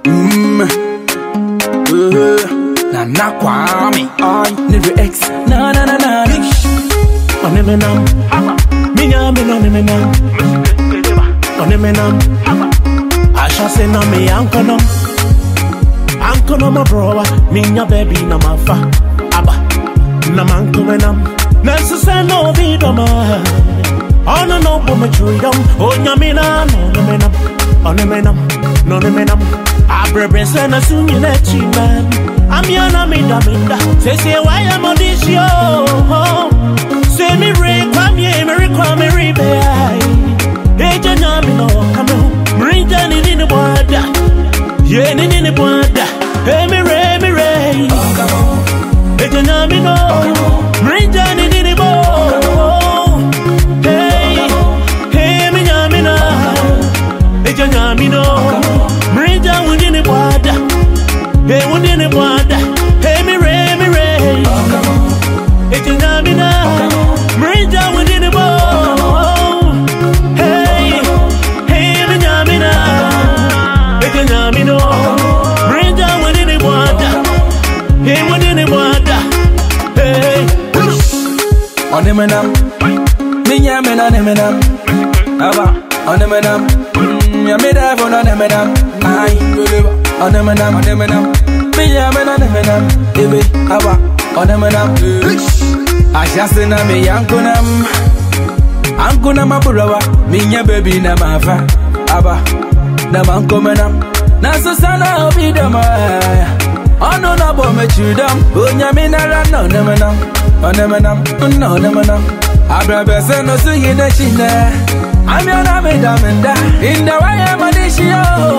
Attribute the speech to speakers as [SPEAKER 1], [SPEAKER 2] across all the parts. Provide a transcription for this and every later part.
[SPEAKER 1] Na Quame, Nero X, na. Onemenam, minyame no nemenam, onemenam. I shall say no me ankonom, my brother, minya baby na mafa, aba, na mankomenam. Nessa say no vidoma, ono no bome chuidom, onyamina no nemenam, abrebe se na sunyi na chiman. I'm yana minda, say why I'm on this show. Say me re, Quame ribe. Hey, Janamino, come on, bring Johnny in the water. Yeah, in the water. Hey, me re. Hey, Janamino, bring Johnny in the boat. Hey, me Yamina. Hey, Janamino, bring Johnny in the water. Hey, one in the water. Hey, me re. Hey, Janamina, bring down within the ball. Hey, me Janamina. Hey, Janamino, bring down within the water. Hey, within the water. Hey, onemenam, minyamenam, aba, onemenam, yameda for onemenam, ay, onemenam, minyamenam, ebe, aba, onemenam. I just na me yankunam, ankuna maburawa, minya baby na mafa, aba, na mankomenam, na susana obidama. Ono na bo me chudam, onya minara no nemenam, abrabe se no suyi na shine. I'm yana me damenda, in the way I'm a dishio.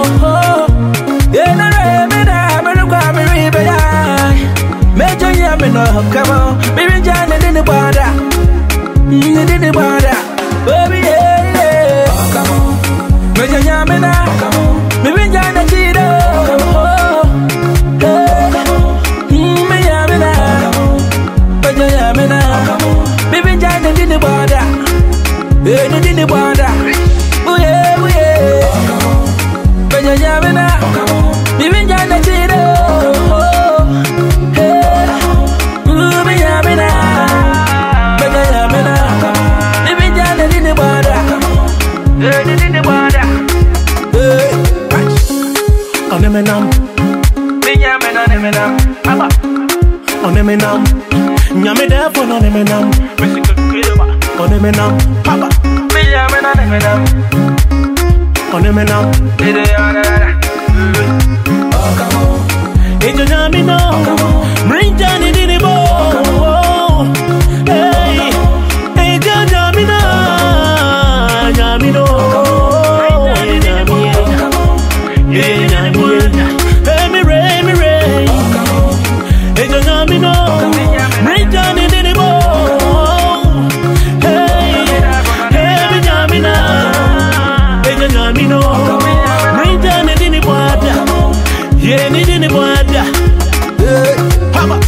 [SPEAKER 1] Yena re me da, me lukwa me ribe ya. Mejo yamino, come on, baby Janet in the border, baby, yeah. Come on, Mejo yamina, baby Janet Chido, me yamina, Mejo yamina, baby Janet in the border, in the border, oh yeah, Mejo yamina, baby Janet Chido. Onemenam, minyamenam, aba, onemenam, nyameda for onemenam, onemenam, aba, minyamenam, onemenam, come on, Janamino, bring Johnny in the boat. Hey, Janamino, Yamino. Hey, me re. Hey, Janamino, bring Johnny in the boat. Hey, me Yamina. Hey, Janamino, bring Johnny in the water. Yeah, in the water. Hey, haba.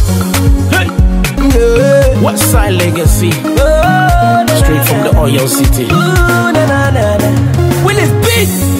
[SPEAKER 1] Hey, what side legacy? Straight from the oil city. Will it be?